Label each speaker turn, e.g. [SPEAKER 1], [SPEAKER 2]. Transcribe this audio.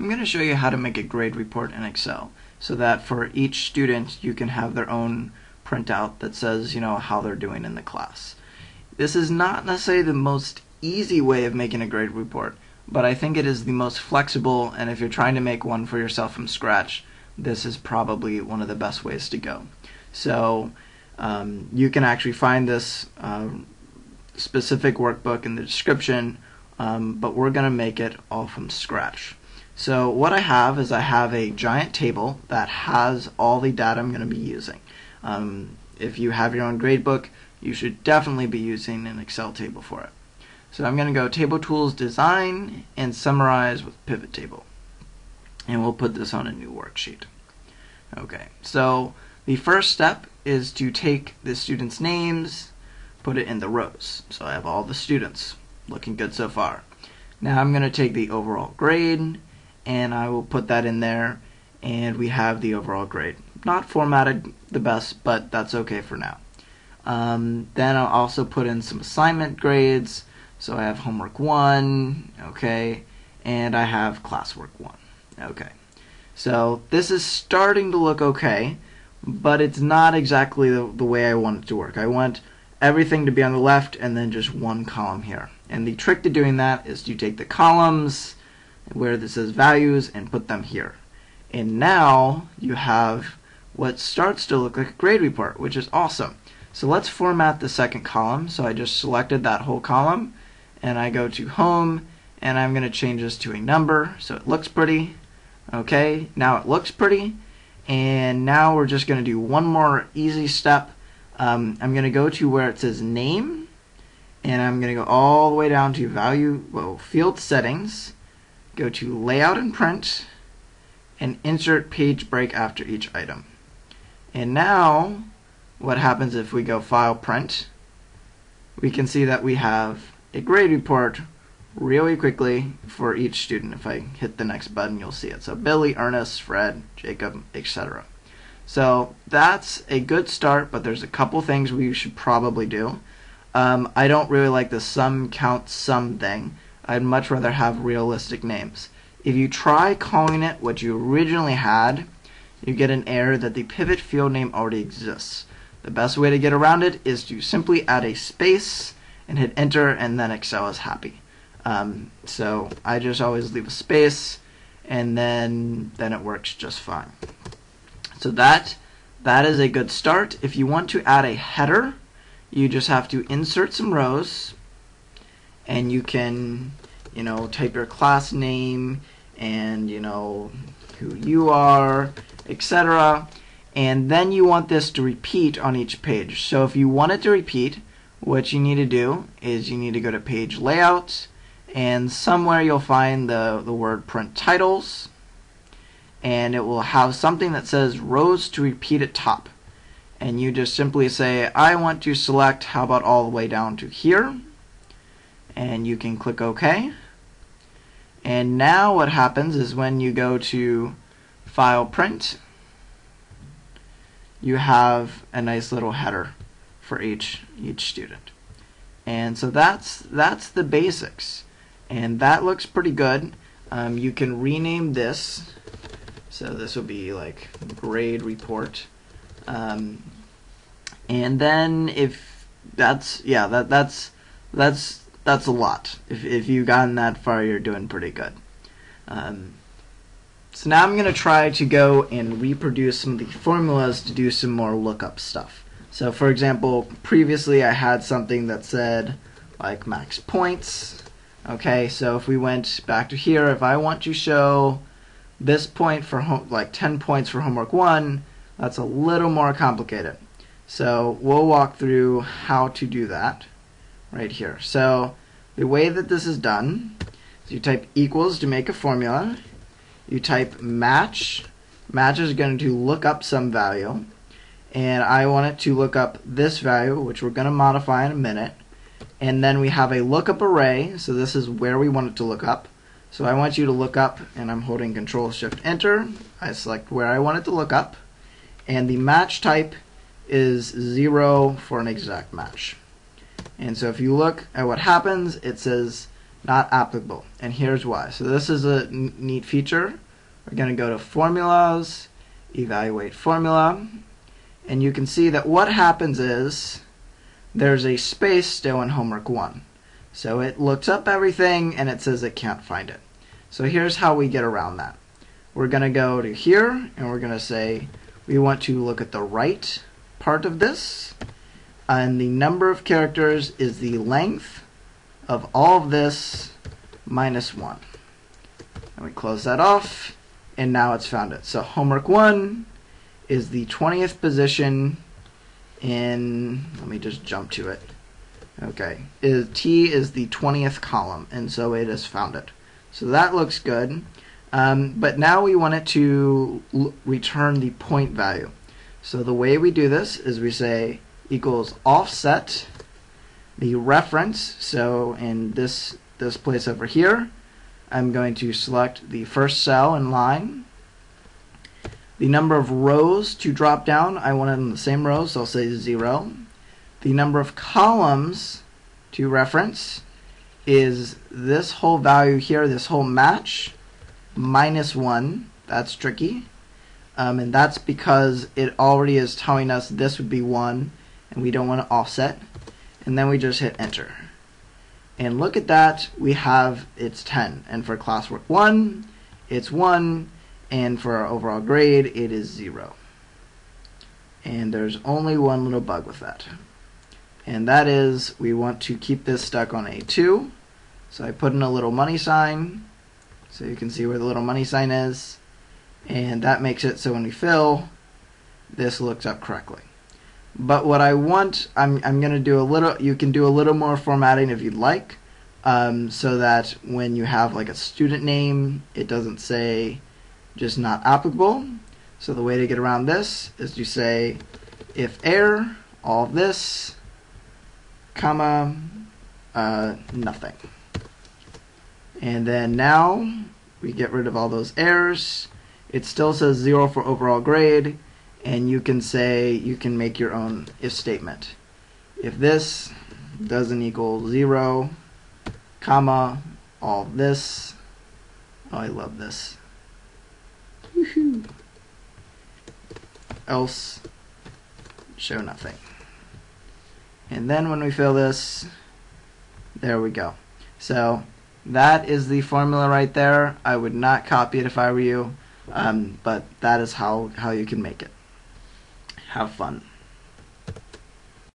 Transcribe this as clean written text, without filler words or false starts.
[SPEAKER 1] I'm going to show you how to make a grade report in Excel so that for each student you can have their own printout that says, how they're doing in the class. This is not necessarily the most easy way of making a grade report, but I think it is the most flexible, and if you're trying to make one for yourself from scratch, this is probably one of the best ways to go. So you can actually find this specific workbook in the description, but we're going to make it all from scratch. So what I have is I have a giant table that has all the data I'm going to be using. If you have your own gradebook, you should definitely be using an Excel table for it. So I'm going to go Table Tools, Design, and Summarize with PivotTable. And we'll put this on a new worksheet. Okay, so the first step is to take the students' names, put it in the rows. So I have all the students. Looking good so far. Now I'm going to take the overall grade, and I will put that in there, and we have the overall grade. Not formatted the best, but that's okay for now. Then I'll also put in some assignment grades. So I have homework 1, okay, and I have classwork 1, okay. So this is starting to look okay, but it's not exactly the way I want it to work. I want everything to be on the left and then just one column here. And the trick to doing that is to take the columns where this says values and put them here. And now you have what starts to look like a grade report, which is awesome. So let's format the second column. So I just selected that whole column, and I go to Home, and I'm going to change this to a number so it looks pretty. Okay, now it looks pretty, and now we're just going to do one more easy step. I'm going to go to where it says Name, and I'm going to go all the way down to Field Settings, go to Layout and Print, and insert page break after each item. And now what happens if we go File, Print? We can see that we have a grade report really quickly for each student. If I hit the next button, you'll see it. So Billy, Ernest, Fred, Jacob, etc. So that's a good start, but there's a couple things we should probably do. I don't really like the sum count sum thing. I'd much rather have realistic names. If you try calling it what you originally had, you get an error that the pivot field name already exists. The best way to get around it is to simply add a space and hit enter, and then Excel is happy. So I just always leave a space, and then it works just fine. So that is a good start. If you want to add a header, you just have to insert some rows, and you can type your class name and who you are, etc. And then you want this to repeat on each page. So if you want it to repeat, what you need to do is you need to go to Page Layout, and somewhere you'll find the word Print Titles, and it will have something that says Rows to Repeat at top. And you just simply say, I want to select, how about all the way down to here? And you can click OK. And now what happens is when you go to File, Print, you have a nice little header for each student. And so that's the basics. And that looks pretty good. You can rename this. So this will be like grade report. And then if that's a lot. If you've gotten that far, you're doing pretty good. So now I'm going to try to go and reproduce some of the formulas to do some more lookup stuff. So for example, previously I had something that said like max points. Okay, so if we went back to here, if I want to show this point for 10 points for homework 1, that's a little more complicated. So we'll walk through how to do that right here. So the way that this is done is you type equals to make a formula. You type match. Match is going to look up some value, and I want it to look up this value, which we're going to modify in a minute. And then we have a lookup array, so this is where we want it to look up. So I want you to look up, and I'm holding Control Shift Enter. I select where I want it to look up, and the match type is 0 for an exact match. And so if you look at what happens, it says not applicable. And here's why. So this is a neat feature. We're going to go to Formulas, Evaluate Formula, and you can see that what happens is there's a space still in homework 1. So it looks up everything and it says it can't find it. So here's how we get around that. We're going to go to here and we're going to say we want to look at the right part of this, and the number of characters is the length of all of this minus 1. And we close that off, and now it's found it. So homework 1 is the 20th position in, let me just jump to it. Okay, T is the 20th column, and so it has found it. So that looks good. But now we want it to return the point value. So the way we do this is we say equals offset the reference. So in this place over here, I'm going to select the first cell in line. The number of rows to drop down, I want it in the same rows, so I'll say 0. The number of columns to reference is this whole value here, this whole match, minus 1. That's tricky. And that's because it already is telling us this would be 1, and we don't want to offset. And then we just hit enter. And look at that, we have it's 10. And for classwork 1, it's 1. And for our overall grade, it is 0. And there's only one little bug with that. And that is we want to keep this stuck on A2. So I put in a little money sign, so you can see where the little money sign is. And that makes it so when we fill, this looks up correctly. But what I want, I'm going to do a little, you can do a little more formatting if you'd like, so that when you have like a student name, it doesn't say just not applicable. So the way to get around this is to say if error, all of this, comma, nothing. And then now we get rid of all those errors. It still says 0 for overall grade, and you can say, you can make your own if statement. If this doesn't equal 0, comma, all this, oh, I love this, woohoo, else show nothing. And then when we fill this, there we go. So that is the formula right there. I would not copy it if I were you, but that is how you can make it. Have fun.